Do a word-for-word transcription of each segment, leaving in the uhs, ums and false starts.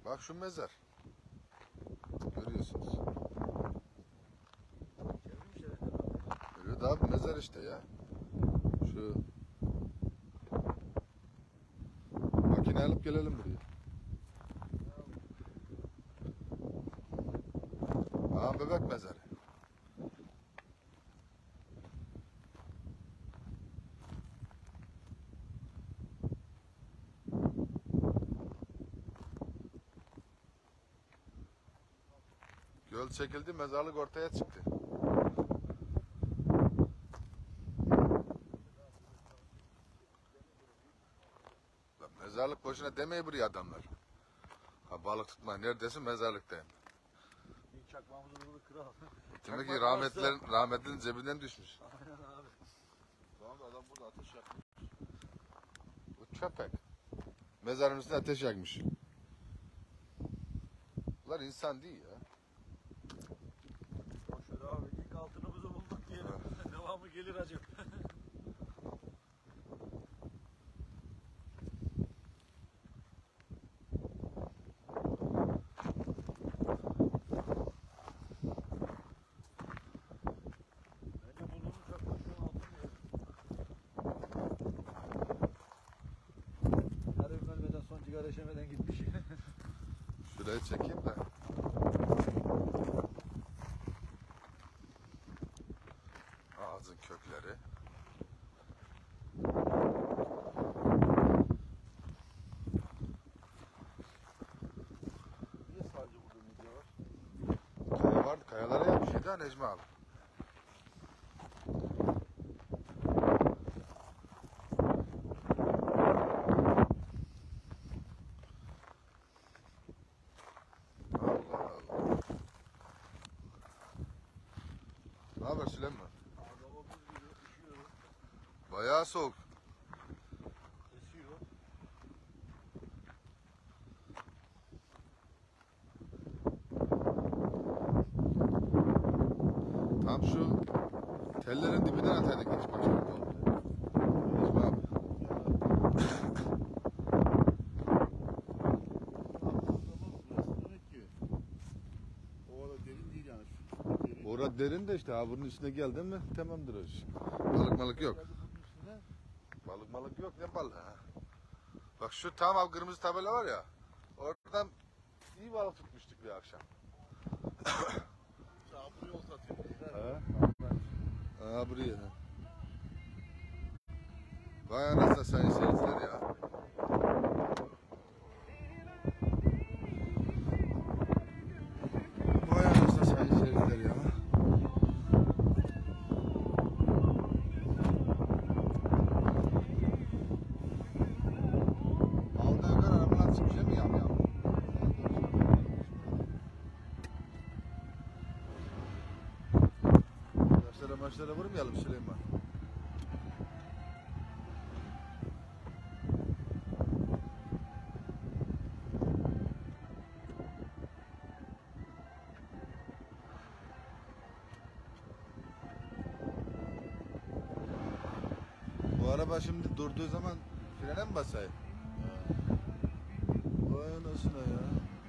Bak şu mezar. Görüyorsunuz. Görüyor da abi mezar işte ya. Şu makine alıp gelelim buraya. Aha bebek mezarı. Göl çekildi, mezarlık ortaya çıktı. Lan mezarlık boşuna demeyi buraya adamlar. Ha balık tutma neredesin mezarlıktayım. Bir çakmağımızı burada kıralım. Demek ki rahmetlerin, rahmetlinin cebinden düşmüş. Aynen abi. Tamam da adam burada ateş yakmış. Bu köpek. Mezarın üstüne ateş yakmış. Bunlar insan değil ya. Boşver abi, ilk altınımızı bulduk diyelim. Devamı gelir acım. Bence burnunu çakmak şu an altın diyor. Her evim ölmeden son sigara içemeden gitmiş. Şurayı çekeyim de. Ağzın kökleri. Niye sadece burada midye var? Kaya vardı. Kayalara yapmış ya da Necmi abi. Allah Allah. Ne haber Süleyman? Araba buz gibi üşüyor. Bayağı soğuk. Esiyor. Tam şu tellerin dibinden ataydık hiç başarılı olmadı. Necmi abi. Demek ki o arada derin değil yani. Derin. Orada derin de işte ha bunun üstüne geldin mi tamamdır o iş. Balık malık yok. Geldi bunun üstüne. Balık malık yok ne balığı ha. Bak şu tam abi kırmızı tabela var ya. Oradan iyi balık tutmuştuk bir akşam. Sağ buraya olta atıyor. Ha? Aa buraya. Ha. Vay anasını sayın seyirciler ya. Vay anasını sayın seyirciler ya. Aldı yukarı arabalar çıkmış değil mi yam yam? Maçlara maçlara vurmayalım Süleyman. Bu araba şimdi durduğu zaman frene mi basayım? Vay anasına ya.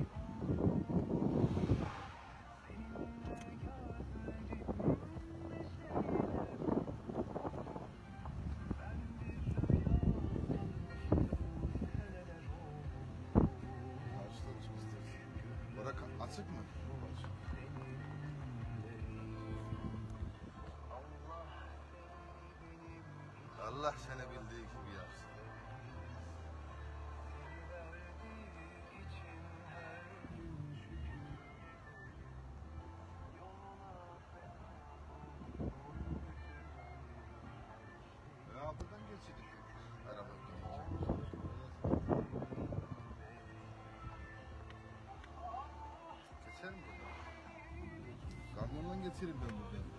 Karşıdan çık istersen. Orada ka- açık mı? Açık. Allah seni bildiği gibi yapsın. Ya buradan geçirdik. Araba gidince. Geçer mi buradan? Kamyonla geçerim ben buradan.